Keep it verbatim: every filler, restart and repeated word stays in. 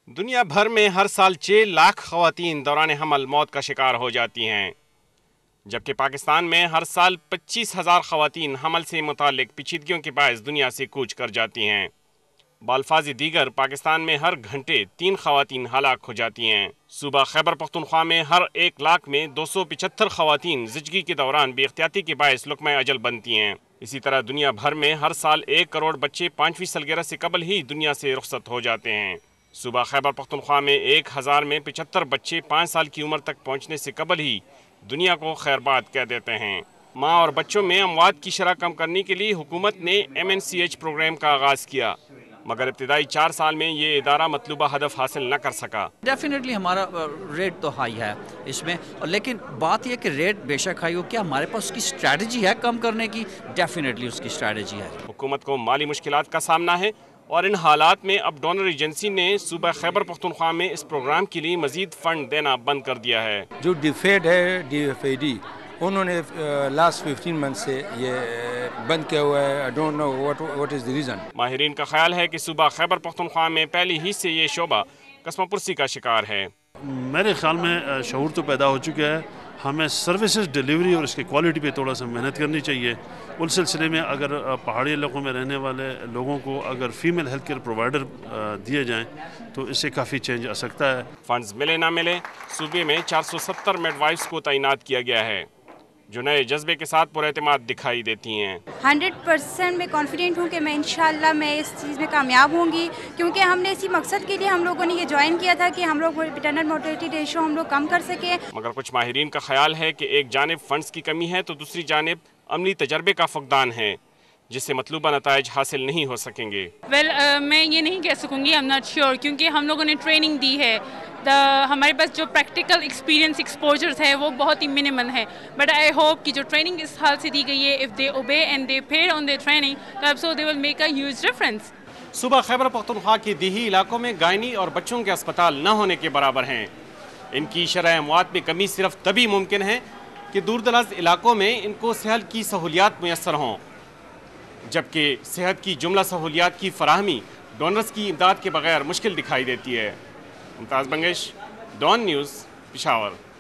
دنیا بھر میں ہر سال چھ لاکھ خواتین دوران حمل موت کا شکار ہو جاتی ہیں، جبکہ پاکستان میں ہر سال پچیس ہزار خواتین حمل سے متعلق پیچیدگیوں کے باعث دنیا سے کوچ کر جاتی ہیں۔ بالفاظ دیگر پاکستان میں ہر گھنٹے تین خواتین ہلاک ہو جاتی ہیں۔ صوبہ خیبر پختونخوا میں ہر ایک لاکھ میں دو سو پچہتر خواتین زچگی کے دوران بے احتیاطی کے باعث لقمہ اجل بنتی ہیں۔ اسی طرح دنیا بھر میں ہر سال ایک کروڑ بچے پانچویں سالگرہ سے قبل ہی دنیا سے رخصت ہو جاتے ہیں۔ صوبہ خیبر پختونخوا میں ایک ہزار میں پچہتر بچے پانچ سال کی عمر تک پہنچنے سے قبل ہی دنیا کو خیر باد کہہ دیتے ہیں۔ ماں اور بچوں میں اموات کی شرح کم کرنے کے لیے حکومت نے M N C H programme کا آغاز کیا، مگر ابتدائی چار سال میں یہ ادارہ مطلوبہ ہدف حاصل نہ کر سکا۔ ڈیفینیٹلی ہمارا ریٹ تو ہائی ہے اس میں، لیکن بات یہ کہ ریٹ بے شک ہائی ہو، کیا ہمارے پاس اس کی اسٹریٹجی ہے کم کرنے کی؟ ڈیفینیٹلی اس کی اسٹریٹجی ہے۔ حکومت کو مالی مشکلات کا سامنا ہے اور ان حالات میں اب ڈونر ایجنسی نے صوبہ خیبر پختونخوا میں اس پروگرام کے لیے مزید فنڈ دینا بند کر دیا ہے۔ جو ڈیفیڈ ہے ڈی ایف اے ڈی، انہوں نے لاسٹ ففٹین منتھ سے یہ بند کیا ہوا ہے۔ I don't know what what is the reason۔ ماہرین کا خیال ہے کہ صوبہ خیبر پختونخوا میں پہلی ہی سے یہ شعبہ قسم پرسی کا شکار ہے۔ میرے خیال میں شعور تو پیدا ہو چکا ہے، ہمیں سروسز ڈیلیوری اور اس کی کوالٹی پہ تھوڑا سا محنت کرنی چاہیے۔ اس سلسلے میں اگر پہاڑی علاقوں میں رہنے والے لوگوں کو اگر فیمیل ہیلتھ کیئر پرووائڈر دیے جائیں تو اس سے کافی چینج آ سکتا ہے۔ فنڈز ملے نہ ملے، صوبے میں چار سو ستر میڈ وائفز کو تعینات کیا گیا ہے، جو نئے جذبے کے ساتھ پر اعتماد دکھائی دیتی ہیں۔ ہنڈریڈ پرسینٹ میں کانفیڈنٹ ہوں کہ میں انشاءاللہ میں اس چیز میں کامیاب ہوں گی، کیونکہ ہم نے اسی مقصد کے لیے ہم لوگوں نے یہ جوائن کیا تھا کہ ہم لوگ پیٹرنل مورٹیلٹی ریشو ہم لوگ کم کر سکیں۔ مگر کچھ ماہرین کا خیال ہے کہ ایک جانب فنڈز کی کمی ہے تو دوسری جانب عملی تجربے کا فقدان ہے، جس سے مطلوبہ نتائج حاصل نہیں ہو سکیں گے۔ ویل میں یہ نہیں کہہ سکوں گی، ایم ناٹ شیور، کیونکہ ہم لوگوں نے ٹریننگ دی ہے، ہمارے پاس جو پریکٹیکل ایکسپیرینس ایکسپوجرز ہے وہ بہت ہی منیمل ہے، بٹ آئی ہوپ کہ جو ٹریننگ اس حال سے دی گئی ہے، if they obey and they paid on their training, so they will make a huge difference. صوبہ خیبر پختونخوا کے دیہی علاقوں میں گائنی اور بچوں کے اسپتال نہ ہونے کے برابر ہیں۔ ان کی شرح اموات میں کمی صرف تبھی ممکن ہے کہ دور دراز علاقوں میں ان کو صحت کی سہولیات میسر ہوں، جبکہ صحت کی جملہ سہولیات کی فراہمی ڈونرز کی امداد کے بغیر مشکل دکھائی دیتی ہے۔ Mumtaz Bangash, Dawn News, Peshawar.